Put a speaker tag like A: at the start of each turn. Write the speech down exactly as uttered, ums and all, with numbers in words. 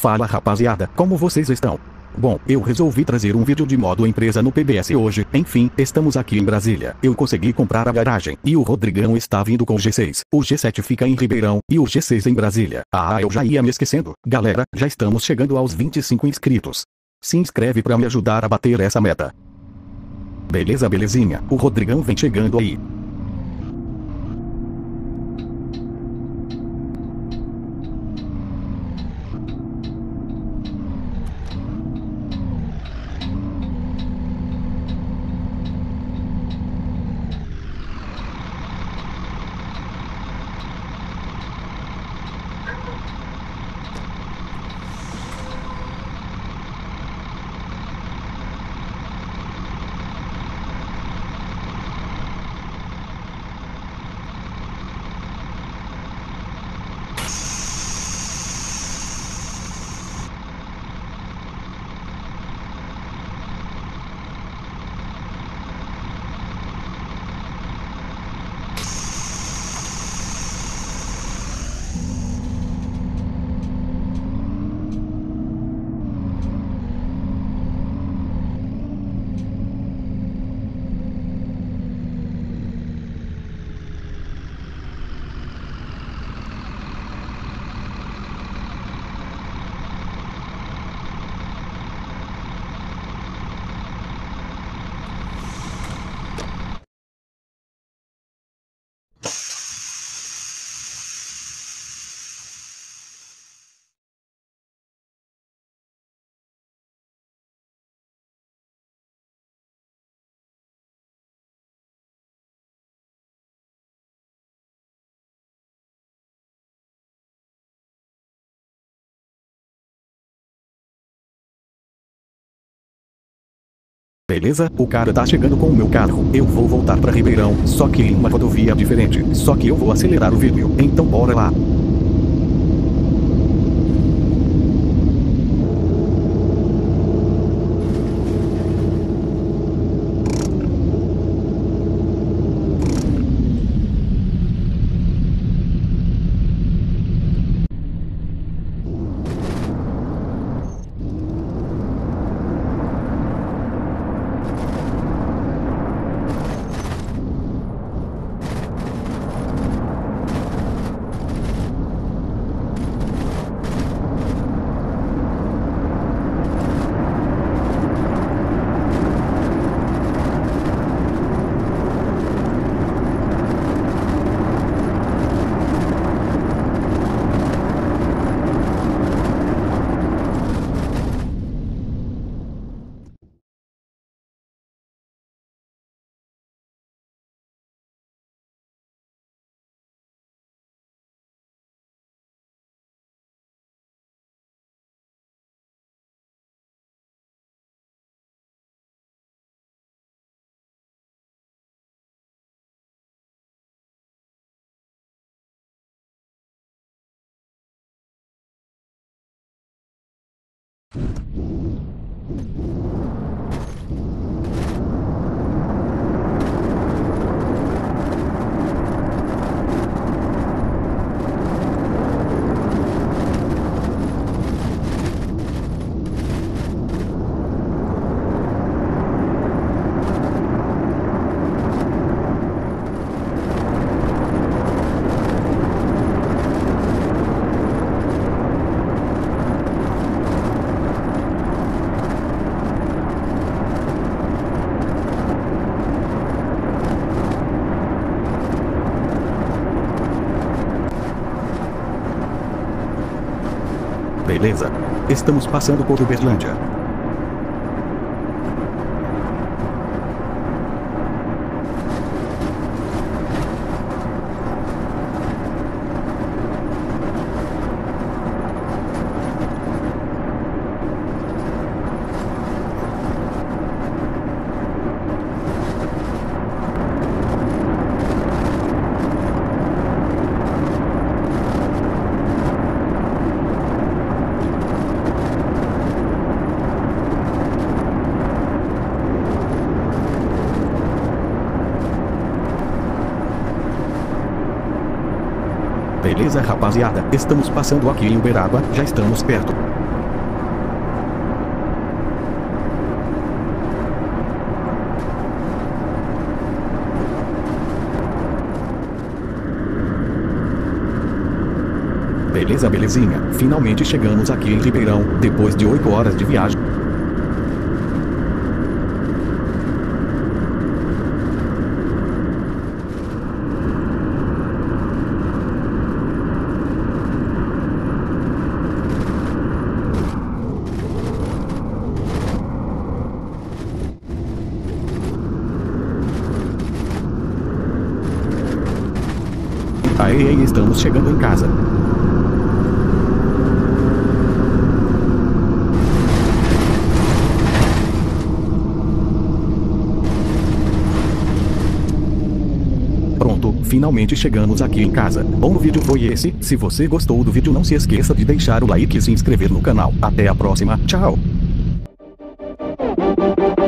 A: Fala rapaziada, como vocês estão? Bom, eu resolvi trazer um vídeo de modo empresa no P B S hoje. Enfim, estamos aqui em Brasília. Eu consegui comprar a garagem e o Rodrigão está vindo com o G seis. O G sete fica em Ribeirão e o G seis em Brasília. Ah, eu já ia me esquecendo. Galera, já estamos chegando aos vinte e cinco inscritos. Se inscreve pra me ajudar a bater essa meta. Beleza, belezinha. O Rodrigão vem chegando aí. Beleza, o cara tá chegando com o meu carro. Eu vou voltar pra Ribeirão, só que em uma rodovia diferente. Só que eu vou acelerar o vídeo. Então bora lá. Beleza. Estamos passando por Uberlândia. Beleza, rapaziada, estamos passando aqui em Uberaba, já estamos perto. Beleza, belezinha. Finalmente chegamos aqui em Ribeirão, depois de oito horas de viagem. Aê, estamos chegando em casa. Pronto, finalmente chegamos aqui em casa. Bom, o vídeo foi esse. Se você gostou do vídeo, não se esqueça de deixar o like e se inscrever no canal. Até a próxima, tchau!